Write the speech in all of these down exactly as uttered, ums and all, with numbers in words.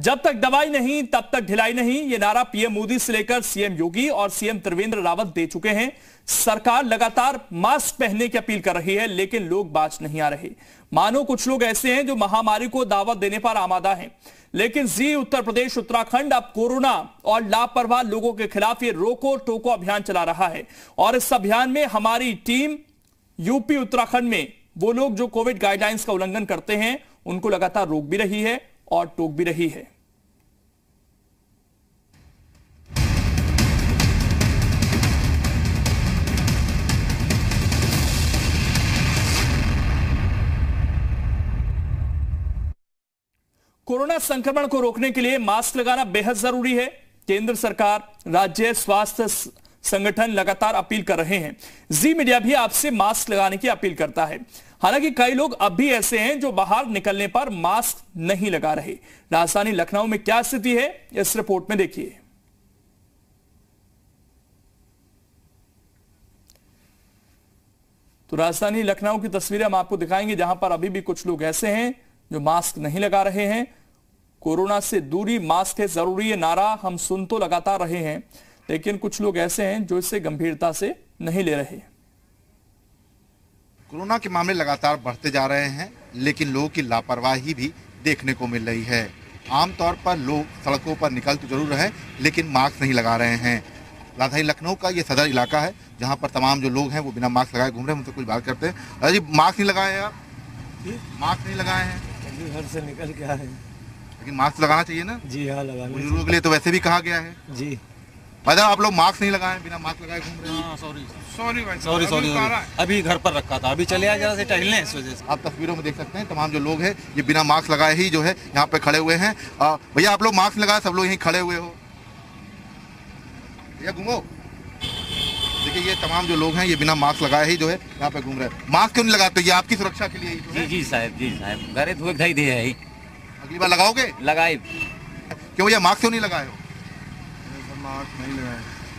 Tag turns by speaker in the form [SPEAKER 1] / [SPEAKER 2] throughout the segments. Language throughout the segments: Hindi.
[SPEAKER 1] जब तक दवाई नहीं तब तक ढिलाई नहीं, ये नारा पीएम मोदी से लेकर सीएम योगी और सीएम त्रिवेंद्र रावत दे चुके हैं। सरकार लगातार मास्क पहनने की अपील कर रही है, लेकिन लोग बाज नहीं आ रहे। मानो कुछ लोग ऐसे हैं जो महामारी को दावत देने पर आमादा हैं, लेकिन जी उत्तर प्रदेश उत्तराखंड अब कोरोना और लापरवाह लोगों के खिलाफ ये रोको टोको अभियान चला रहा है। और इस अभियान में हमारी टीम यूपी उत्तराखंड में वो लोग जो कोविड गाइडलाइंस का उल्लंघन करते हैं उनको लगातार रोक भी रही है और टोक भी रही है। कोरोना संक्रमण को रोकने के लिए मास्क लगाना बेहद जरूरी है। केंद्र सरकार, राज्य स्वास्थ्य संगठन लगातार अपील कर रहे हैं। जी मीडिया भी आपसे मास्क लगाने की अपील करता है। हालांकि कई लोग अब भी ऐसे हैं जो बाहर निकलने पर मास्क नहीं लगा रहे। राजधानी लखनऊ में क्या स्थिति है, इस रिपोर्ट में देखिए। तो राजधानी लखनऊ की तस्वीरें हम आपको दिखाएंगे, जहां पर अभी भी कुछ लोग ऐसे हैं जो मास्क नहीं लगा रहे हैं। कोरोना से दूरी, मास्क है जरूरी, ये नारा हम सुन तो लगातार रहे हैं, लेकिन कुछ लोग ऐसे हैं जो इसे गंभीरता से नहीं ले रहे।
[SPEAKER 2] कोरोना के मामले लगातार बढ़ते जा रहे हैं, लेकिन लोगों की लापरवाही भी देखने को मिल रही है। आमतौर पर लोग सड़कों पर निकल तो जरूर रहे हैं, लेकिन मास्क नहीं लगा रहे हैं। राजधानी लखनऊ का ये सदर इलाका है, जहां पर तमाम जो लोग हैं वो बिना मास्क लगाए घूम रहे हैं। उनसे कुछ बात करते हैं। अरे जी, मास्क नहीं लगाए यार, मास्क नहीं लगाए हैं,
[SPEAKER 3] घर से निकल के आए,
[SPEAKER 2] लेकिन मास्क लगाना चाहिए ना।
[SPEAKER 3] जी हाँ, लगाना।
[SPEAKER 2] बुजुर्गों के लिए तो वैसे भी कहा गया है
[SPEAKER 3] जी।
[SPEAKER 2] भाई आप लोग मास्क नहीं लगाए, बिना मास्क लगाए घूम रहे हैं।
[SPEAKER 4] सॉरी सॉरी भाई, सॉरी सॉरी अभी घर पर रखा था, अभी चले आए जरा से टहलने, इस वजह से।
[SPEAKER 2] आप तस्वीरों में देख सकते हैं तमाम जो लोग हैं ये बिना मास्क लगाए ही जो है यहाँ पे खड़े हुए हैं। भैया आप लोग मास्क लगाए, सब लोग यहीं खड़े हुए हो। भैया घूमो, देखिए ये तमाम जो लोग हैं ये बिना मास्क लगाए ही जो है यहाँ पे घूम रहे हैं। मास्क क्यों नहीं लगाते? ये आपकी सुरक्षा के लिए ही तो है।
[SPEAKER 4] जी जी साहब, जी साहब, घरे धुए धाई दिए है।
[SPEAKER 2] अगली बार लगाओगे?
[SPEAKER 4] लगाए।
[SPEAKER 2] क्यों भैया मास्क क्यों नहीं लगाए हो?
[SPEAKER 3] मास्क नहीं लगाए,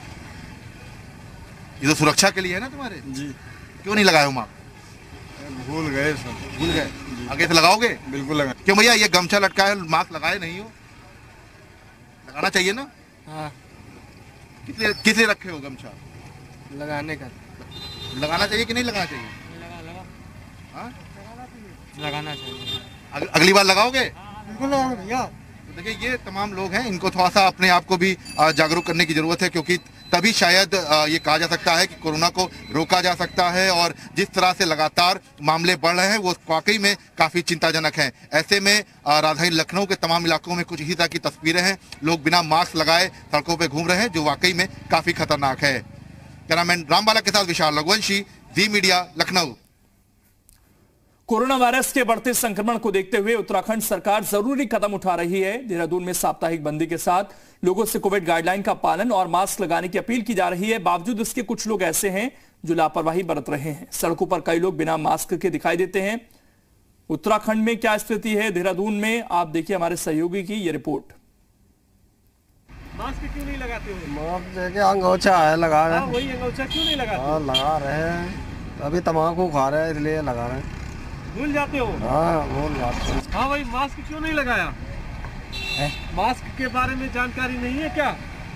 [SPEAKER 2] ये तो सुरक्षा के लिए है ना तुम्हारे।
[SPEAKER 3] जी।
[SPEAKER 2] क्यों नहीं लगाए हो मास्क?
[SPEAKER 3] भूल गए सब।
[SPEAKER 2] भूल गए? आगे से लगाओगे?
[SPEAKER 3] बिल्कुल लगा।
[SPEAKER 2] क्यों भैया ये गमछा लटका है, मास्क लगाए नहीं हो? लगाना चाहिए ना।
[SPEAKER 3] हाँ।
[SPEAKER 2] किस लिए किस लिए रखे हो गमछा?
[SPEAKER 3] लगाने का।
[SPEAKER 2] लगाना चाहिए कि नहीं लगाना चाहिए?
[SPEAKER 3] लगा लगा।
[SPEAKER 2] हाँ?
[SPEAKER 3] लगाना चाहिए।
[SPEAKER 2] अग, अगली बार लगाओगे?
[SPEAKER 3] बिल्कुल लगाओ भैया।
[SPEAKER 2] तो देखिए ये तमाम लोग हैं, इनको थोड़ा सा अपने आप को भी जागरूक करने की जरूरत है, क्योंकि तभी शायद ये कहा जा सकता है कि कोरोना को रोका जा सकता है। और जिस तरह से लगातार मामले बढ़ रहे हैं वो वाकई में काफी चिंताजनक है। ऐसे में राजधानी लखनऊ के तमाम इलाकों में कुछ इसी तरह की तस्वीरें हैं, लोग बिना मास्क लगाए सड़कों पर घूम रहे हैं, जो वाकई में काफी खतरनाक है। कैमरामैन रामबाला के साथ Vishal Raghuvanshi, Zee media, Lucknow.
[SPEAKER 1] Corona virus के बढ़ते संक्रमण को देखते हुए उत्तराखंड सरकार जरूरी कदम उठा रही है। देहरादून में साप्ताहिक बंदी के साथ लोगों से कोविड गाइडलाइन का पालन और मास्क लगाने की अपील की जा रही है। बावजूद इसके कुछ लोग ऐसे हैं जो लापरवाही बरत रहे हैं। सड़कों पर कई लोग बिना मास्क के दिखाई देते हैं। उत्तराखंड में क्या स्थिति है देहरादून में, आप देखिए हमारे सहयोगी की यह रिपोर्ट।
[SPEAKER 5] मास्क क्यों नहीं लगाते हो?
[SPEAKER 3] मास्क देखे अंगोछा है, लगा रहे हैं।
[SPEAKER 5] वही अंगोछा क्यों नहीं लगाते?
[SPEAKER 3] हाँ लगा रहे हैं, अभी तम्बाकू खा रहे हैं इसलिए लगा रहे हैं।
[SPEAKER 5] भूल जाते हो?
[SPEAKER 3] हाँ भूल जाते हैं।
[SPEAKER 5] हाँ भाई, मास्क क्यों नहीं लगाया है? मास्क के बारे में जानकारी नहीं है क्या?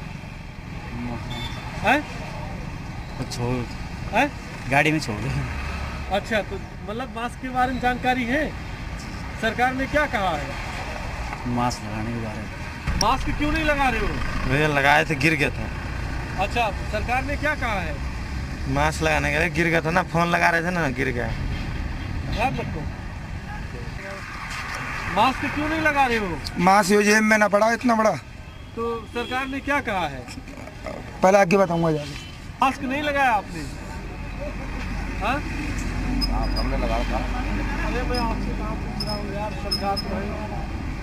[SPEAKER 5] है?
[SPEAKER 4] छोड़
[SPEAKER 5] है?
[SPEAKER 4] गाड़ी में छोड़ दे।
[SPEAKER 5] अच्छा, तो मतलब मास्क के बारे में जानकारी है? सरकार ने क्या कहा है
[SPEAKER 4] मास्क लगाने के बारे में?
[SPEAKER 5] मास्क क्यों नहीं लगा रहे हो?
[SPEAKER 3] भैया लगाए थे, गिर गया था।
[SPEAKER 5] अच्छा, सरकार ने क्या कहा है?
[SPEAKER 3] मास्क लगाने के लिए गिर गया था ना, फोन लगा रहे थे ना, गिर गया।
[SPEAKER 5] याद रखो। मास्क क्यों नहीं लगा रहे हो?
[SPEAKER 6] मास्क यो जेब में ना पड़ा इतना बड़ा।
[SPEAKER 5] तो सरकार ने क्या कहा है?
[SPEAKER 6] पहले आगे बताऊंगा जाके।
[SPEAKER 5] मास्क नहीं लगाया आपने? हाँ?
[SPEAKER 2] हमने लगाया था।
[SPEAKER 5] अरे मैं आपसे कहाँ पूछ रहा हूँ यार, सरकार तो है।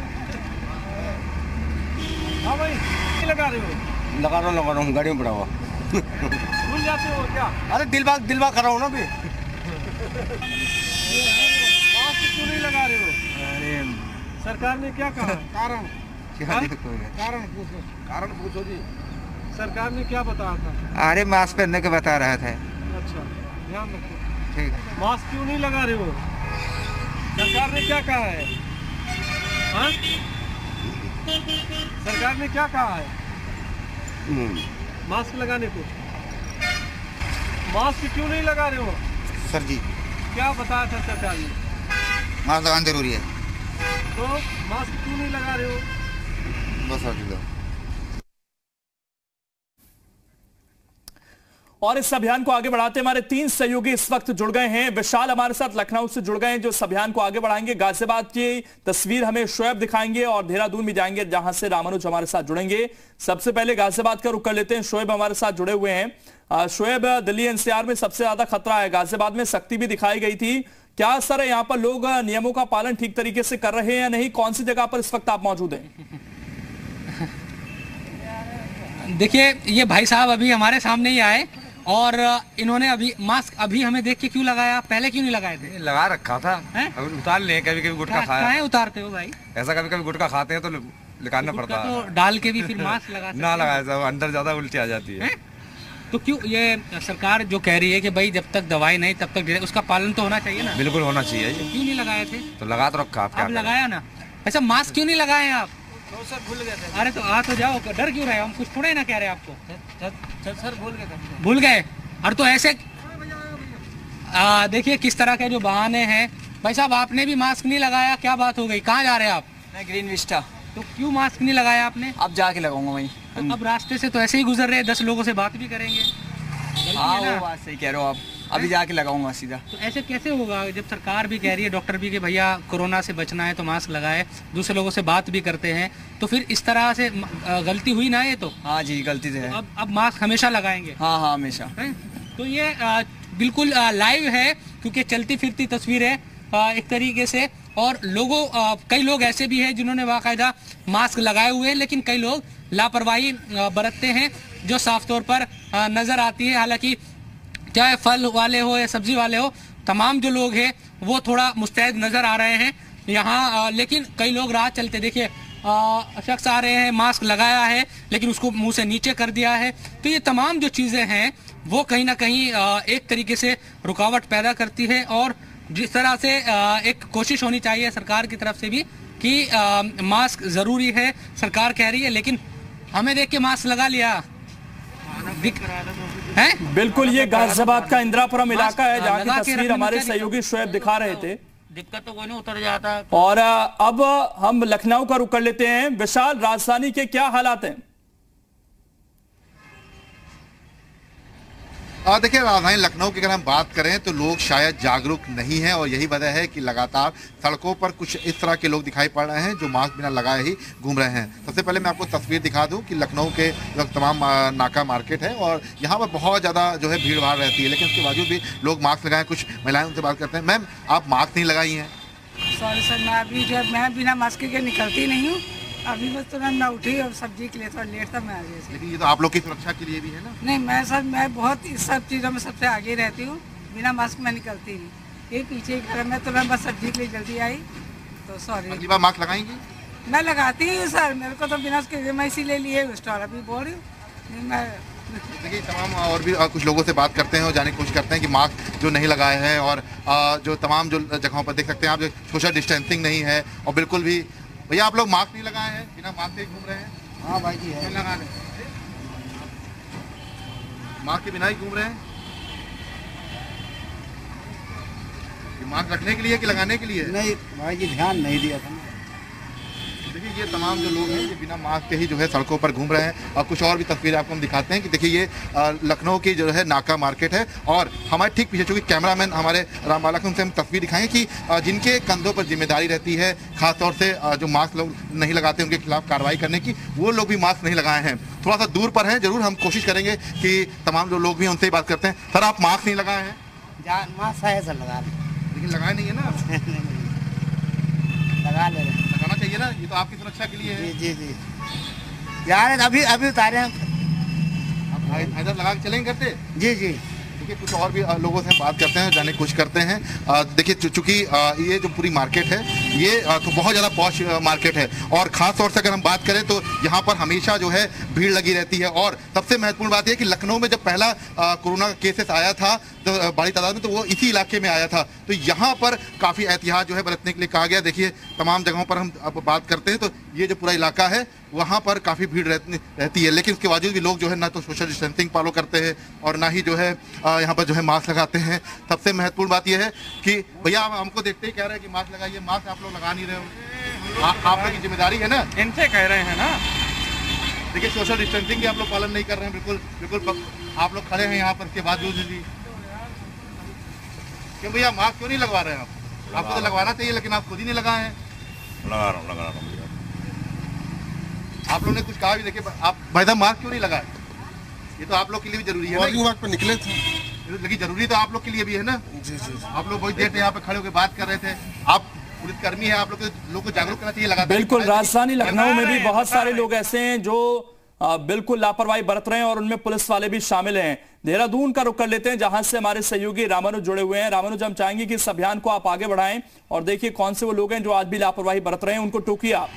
[SPEAKER 5] हाँ भाई, नहीं लगा रहे हो?
[SPEAKER 3] लगा रहा लगा रहा हूँ, गाड़ी में पड़ा हुआ।
[SPEAKER 5] भूल जाते हो क्या?
[SPEAKER 3] अरे दिलवा दिलवा कर रहा हूँ ना अभी।
[SPEAKER 5] मास्क क्यों नहीं लगा रहे हो?
[SPEAKER 3] अरे
[SPEAKER 5] सरकार ने क्या कहा? कारण कारण पूछो,
[SPEAKER 2] कारण पूछो जी।
[SPEAKER 5] सरकार ने क्या बताया था?
[SPEAKER 6] अरे मास्क पहनने के बता रहा था।
[SPEAKER 5] अच्छा, ध्यान रखो।
[SPEAKER 6] ठीक।
[SPEAKER 5] मास्क क्यों नहीं लगा रहे हो? सरकार ने क्या कहा है? हाँ? सरकार ने क्या कहा है मास्क लगाने को? मास्क क्यों नहीं लगा रहे हो
[SPEAKER 6] सर जी?
[SPEAKER 5] क्या बताया था सरकार ने?
[SPEAKER 6] मास्क लगाना जरूरी है।
[SPEAKER 5] तो मास्क क्यों नहीं लगा रहे हो?
[SPEAKER 6] बस सर जी।
[SPEAKER 1] और इस अभियान को आगे बढ़ाते हमारे तीन सहयोगी इस वक्त जुड़ गए हैं। विशाल हमारे साथ लखनऊ से जुड़ गए हैं, जो इस अभियान को आगे बढ़ाएंगे। गाजियाबाद की तस्वीर हमें शोएब दिखाएंगे और देहरादून भी जाएंगे, जहां से रामानुज हमारे साथ जुड़ेंगे। सबसे पहले गाजियाबाद का रुख कर लेते हैं। शोएब हमारे साथ जुड़े हुए हैं। शोएब, दिल्ली एनसीआर में सबसे ज्यादा खतरा है, गाजियाबाद में सख्ती भी दिखाई गई थी, क्या असर है यहाँ पर? लोग नियमों का पालन ठीक तरीके से कर रहे हैं या नहीं? कौन सी जगह पर इस वक्त आप मौजूद हैं?
[SPEAKER 7] देखिए, ये भाई साहब अभी हमारे सामने ही आए और इन्होंने अभी मास्क अभी हमें देख के क्यों लगाया, पहले क्यों नहीं लगाए थे?
[SPEAKER 6] लगा रखा था, अभी उतार ले। कभी कभी गुटखा खाया
[SPEAKER 7] है, उतारते हो भाई?
[SPEAKER 6] ऐसा कभी कभी गुटखा खाते हैं तो निकालना पड़ता है,
[SPEAKER 7] तो डाल के भी फिर मास्क लगा
[SPEAKER 6] ना लगाया जाए, अंदर ज्यादा उल्टी आ जाती है।
[SPEAKER 7] तो क्यों ये सरकार जो कह रही है कि भाई जब तक दवाई नहीं तब तक, उसका पालन तो होना चाहिए ना?
[SPEAKER 6] बिल्कुल होना चाहिए।
[SPEAKER 7] तो क्यों नहीं लगाए थे?
[SPEAKER 6] तो लगा तो रखा,
[SPEAKER 7] आप लगाया ना। अच्छा, मास्क क्यों नहीं लगाए आप?
[SPEAKER 5] तो सर भूल गए थे।
[SPEAKER 7] अरे तो आ तो जाओ, डर क्यों रहे हो? हम कुछ थोड़े ना कह रहे आपको।
[SPEAKER 5] सर सर भूल गए थे।
[SPEAKER 7] भूल गए? और तो ऐसे देखिए किस तरह के जो बहाने हैं। भाई साहब, आपने भी मास्क नहीं लगाया, क्या बात हो गई? कहाँ जा रहे हैं आप?
[SPEAKER 8] मैं ग्रीन विस्टा।
[SPEAKER 7] तो क्यों मास्क नहीं लगाया आपने?
[SPEAKER 8] अब जाके लगाऊंगा वहीं।
[SPEAKER 7] तो अब रास्ते से तो ऐसे ही गुजर रहे हैं, दस लोगों से बात भी करेंगे।
[SPEAKER 8] हाँ, वो बात सही कह रहे हो आप। अभी जाके लगाऊंगा सीधा।
[SPEAKER 7] तो ऐसे कैसे होगा जब सरकार भी कह रही है, डॉक्टर भी, कि भैया कोरोना से बचना है तो मास्क लगाए, दूसरे लोगों से बात भी करते हैं, तो फिर इस तरह से गलती हुई ना ये तो?
[SPEAKER 8] हाँ जी, गलती से है।
[SPEAKER 7] अब अब मास्क हमेशा लगाएंगे?
[SPEAKER 8] हाँ हाँ, हमेशा।
[SPEAKER 7] तो ये आ, बिल्कुल आ, लाइव है, क्योंकि चलती फिरती तस्वीर है आ, एक तरीके से। और लोगों आ, कई लोग ऐसे भी हैं जिन्होंने बाकायदा मास्क लगाए हुए हैं, लेकिन कई लोग लापरवाही बरतते हैं जो साफ तौर पर आ, नजर आती है। हालांकि चाहे फल वाले हो या सब्जी वाले हो, तमाम जो लोग हैं वो थोड़ा मुस्तैद नजर आ रहे हैं यहाँ। लेकिन कई लोग राह चलते, देखिए शख्स आ रहे हैं, मास्क लगाया है लेकिन उसको मुंह से नीचे कर दिया है। तो ये तमाम जो चीज़ें हैं वो कहीं ना कहीं आ, एक तरीके से रुकावट पैदा करती है। और जिस तरह से आ, एक कोशिश होनी चाहिए सरकार की तरफ से भी कि आ, मास्क ज़रूरी है, सरकार कह रही है, लेकिन हमें देख के मास्क लगा लिया है।
[SPEAKER 1] बिल्कुल, ये गाजियाबाद का इंदिरापुरम इलाका है, जहाँ की तस्वीर हमारे सहयोगी शोएब दिखा रहे थे।
[SPEAKER 7] दिक्कत तो कोई नहीं, उतर जाता।
[SPEAKER 1] और अब हम लखनऊ का रुख कर लेते हैं। विशाल, राजधानी के क्या हालात हैं?
[SPEAKER 2] देखिए, राजधानी लखनऊ की अगर हम बात करें तो लोग शायद जागरूक नहीं हैं, और यही वजह है कि लगातार सड़कों पर कुछ इस तरह के लोग दिखाई पड़ रहे हैं जो मास्क बिना लगाए ही घूम रहे हैं। सबसे पहले मैं आपको तस्वीर दिखा दूं कि लखनऊ के तमाम नाका मार्केट है और यहाँ पर बहुत ज़्यादा जो है भीड़ भाड़ रहती है, लेकिन उसके बावजूद भी लोग मास्क लगाए। कुछ महिलाएं उनसे बात करते हैं। मैम, आप मास्क नहीं लगाई हैं?
[SPEAKER 9] सॉरी सर, मैं अभी जो मैं बिना मास्क के निकलती नहीं हूँ। अभी बस तुरंत मैं उठी और सब्जी के लिए थोड़ा लेट था, मैं आ गई।
[SPEAKER 2] लेकिन ये तो आप लोग की सुरक्षा के लिए भी है ना?
[SPEAKER 9] नहीं, मैं सर मैं बहुत इस सब चीज़ों में सबसे आगे रहती हूँ, बिना मास्क में निकलती नहीं। ये पीछे घर में तो मैं बस सब्जी के लिए जल्दी आई, तो सॉरी।
[SPEAKER 2] अगली बार मास्क लगाएंगी?
[SPEAKER 9] मैं लगाती हूँ सर, मेरे को तो बिना उसके मैं इसीलिए लिए स्टॉल अभी बोल रही हूँ। मैं
[SPEAKER 2] देखिए, तमाम और भी कुछ लोगों से बात करते हैं और जानने की कोशिश करते हैं कि मास्क जो नहीं लगाए हैं और जो तमाम जो जगहों पर देख सकते हैं आप, जो सोशल डिस्टेंसिंग नहीं है और बिल्कुल भी। भैया, आप लोग मास्क नहीं लगाए हैं, बिना मास्क के घूम रहे हैं?
[SPEAKER 3] हाँ भाई जी, है
[SPEAKER 2] लगा लें, मास्क के बिना ही घूम रहे हैं। ये मास्क रखने के लिए कि लगाने के लिए?
[SPEAKER 3] नहीं भाई जी, ध्यान नहीं दिया था।
[SPEAKER 2] देखिए, ये तमाम जो लोग हैं ये बिना मास्क के ही जो है सड़कों पर घूम रहे हैं। और कुछ और भी तस्वीरें आपको हम दिखाते हैं कि देखिए, ये लखनऊ की जो है नाका मार्केट है और हमारे ठीक पीछे, चूँकि कैमरामैन हमारे रामबाला को उनसे हम तस्वीर दिखाएंगे कि जिनके कंधों पर जिम्मेदारी रहती है, खासतौर से जो मास्क लोग नहीं लगाते उनके खिलाफ कार्रवाई करने की, वो लोग भी मास्क नहीं लगाए हैं। थोड़ा सा दूर पर हैं, जरूर हम कोशिश करेंगे कि तमाम जो लोग भी उनसे ही बात करते हैं। सर, आप मास्क नहीं लगाए हैं?
[SPEAKER 3] मास्क है सर, लगा
[SPEAKER 2] लेकिन लगाए नहीं है ना?
[SPEAKER 3] लगा ले रहे,
[SPEAKER 2] लगाना चाहिए ना, ये तो आपकी सुरक्षा के लिए है।
[SPEAKER 3] जी जी जी, यार अभी अभी उतारे हैं।
[SPEAKER 2] आप इधर लगा के चलेंगे करते?
[SPEAKER 3] जी जी।
[SPEAKER 2] देखिए, कुछ और भी लोगों से बात करते हैं, जानने की कोशिश करते हैं। देखिए, चूंकि ये जो पूरी मार्केट है ये तो बहुत ज़्यादा पॉश मार्केट है और ख़ास तौर से अगर हम बात करें तो यहाँ पर हमेशा जो है भीड़ लगी रहती है। और सबसे महत्वपूर्ण बात यह कि लखनऊ में जब पहला कोरोना का केसेस आया था तो बड़ी तादाद में, तो वो इसी इलाके में आया था। तो यहाँ पर काफ़ी एहतियात जो है बरतने के लिए कहा गया। देखिए, तमाम जगहों पर हम अब बात करते हैं तो ये जो पूरा इलाका है वहाँ पर काफ़ी भीड़ रहती रहती है, लेकिन उसके बावजूद भी लोग जो है ना तो सोशल डिस्टेंसिंग फॉलो करते हैं और ना ही जो है यहाँ पर जो है मास्क लगाते हैं। सबसे महत्वपूर्ण बात यह है कि भैया आप हमको देखते ही कह रहे हैं कि मास्क लगाइए, मास्क आप लोग लगा नहीं रहे हो, आप लोग की जिम्मेदारी है ना,
[SPEAKER 4] इनसे कह रहे हैं ना।
[SPEAKER 2] देखिए सोशल डिस्टेंसिंग की आप लोग पालन नहीं कर रहे हैं, बिल्कुल बिल्कुल आप लोग खड़े हैं यहाँ पर, के बावजूद भी क्यों भैया मास्क क्यों नहीं लगवा रहे हैं आप? आपको तो लगवाना चाहिए, लेकिन आप खुद ही नहीं लगाए हैं।
[SPEAKER 6] लगा रहा हूँ लगा रहा हूँ
[SPEAKER 2] आप लोगों ने कुछ कहा भी, देखिए आप भाई साहब मास्क क्यों नहीं लगाए? ये तो आप लोग के लिए भी जरूरी है।
[SPEAKER 3] मॉर्निंग वॉक पर निकले थे,
[SPEAKER 2] लेकिन जरूरी तो आप लोग के लिए भी है ना।
[SPEAKER 3] जी जी
[SPEAKER 2] आप लोग बहुत देर से यहाँ पे खड़े होकर बात कर रहे थे, आप पुलिसकर्मी है, आप लोग लोगों को जागरूक करना चाहिए लगातार।
[SPEAKER 1] बिल्कुल, राजधानी लखनऊ में भी बहुत सारे लोग ऐसे हैं जो आ, बिल्कुल लापरवाही बरत रहे हैं और उनमें पुलिस वाले भी शामिल हैं। देहरादून का रुख कर लेते हैं जहां से हमारे सहयोगी रामानुज जुड़े हुए हैं। रामानुज, हम चाहेंगे कि इस अभियान को आप आगे बढ़ाएं और देखिए कौन से वो लोग हैं जो आज भी लापरवाही बरत रहे हैं, उनको टोकिए आप।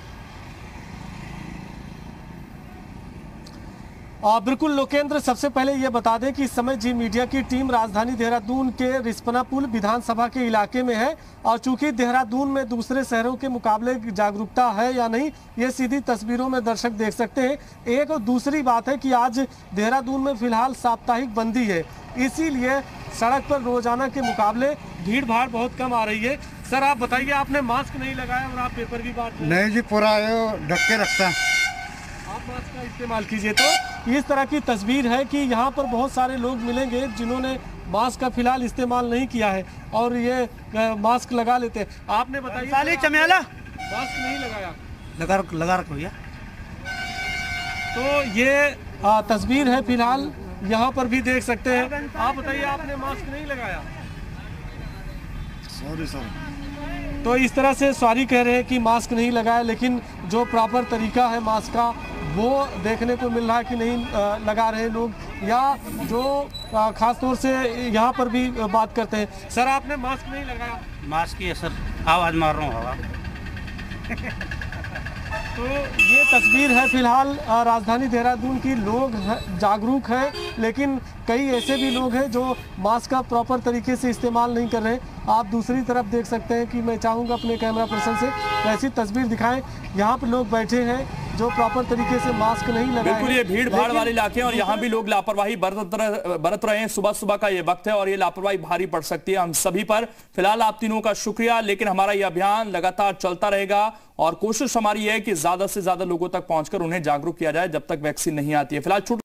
[SPEAKER 5] आ, बिल्कुल लोकेंद्र, सबसे पहले ये बता दें कि इस समय जी मीडिया की टीम राजधानी देहरादून के रिस्पना पुल विधानसभा के इलाके में है और चूंकि देहरादून में दूसरे शहरों के मुकाबले जागरूकता है या नहीं, ये सीधी तस्वीरों में दर्शक देख सकते हैं। एक और दूसरी बात है कि आज देहरादून में फिलहाल साप्ताहिक बंदी है, इसीलिए सड़क पर रोजाना के मुकाबले भीड़ भाड़ बहुत कम आ रही है। सर आप बताइए, आपने मास्क नहीं लगाया और आप पेपर की बात
[SPEAKER 3] नहीं जी, पूरा ढक के रखता है।
[SPEAKER 5] आप मास्क का इस्तेमाल कीजिए। तो इस तरह की तस्वीर है कि यहाँ पर बहुत सारे लोग मिलेंगे जिन्होंने मास्क का फिलहाल इस्तेमाल नहीं किया है और ये मास्क लगा लेते हैं। आपने बताइए
[SPEAKER 8] चमेला
[SPEAKER 5] मास्क नहीं लगाया?
[SPEAKER 8] लगा लगा रखो भैया।
[SPEAKER 5] तो ये आ, तस्वीर है फिलहाल यहाँ पर भी देख सकते हैं। आप बताइए, आपने मास्क नहीं लगाया?
[SPEAKER 3] Sorry sorry.
[SPEAKER 5] तो इस तरह से सॉरी कह रहे हैं कि मास्क नहीं लगाया, लेकिन जो प्रॉपर तरीका है मास्क का वो देखने को मिल रहा है कि नहीं लगा रहे लोग, या जो खास तौर से यहाँ पर भी बात करते हैं। सर आपने मास्क नहीं लगाया?
[SPEAKER 8] मास्क की सर आवाज मार रहा हूँ हवा।
[SPEAKER 5] तो ये तस्वीर है फिलहाल राजधानी देहरादून की। लोग जागरूक हैं, लेकिन कई ऐसे भी लोग हैं जो मास्क का प्रॉपर तरीके से इस्तेमाल नहीं कर रहे। आप दूसरी तरफ देख सकते हैं कि मैं चाहूँगा अपने कैमरा पर्सन से वैसी तस्वीर दिखाएं। यहाँ पर लोग बैठे हैं जो प्रॉपर तरीके से मास्क नहीं लगाए।
[SPEAKER 1] बिल्कुल, ये भीड़ भाड़ वाले इलाके हैं और यहाँ भी लोग लापरवाही बरत बरत रहे हैं। सुबह सुबह का ये वक्त है और ये लापरवाही भारी पड़ सकती है हम सभी पर। फिलहाल आप तीनों का शुक्रिया, लेकिन हमारा ये अभियान लगातार चलता रहेगा और कोशिश हमारी है कि ज्यादा से ज्यादा लोगों तक पहुंचकर उन्हें जागरूक किया जाए जब तक वैक्सीन नहीं आती है। फिलहाल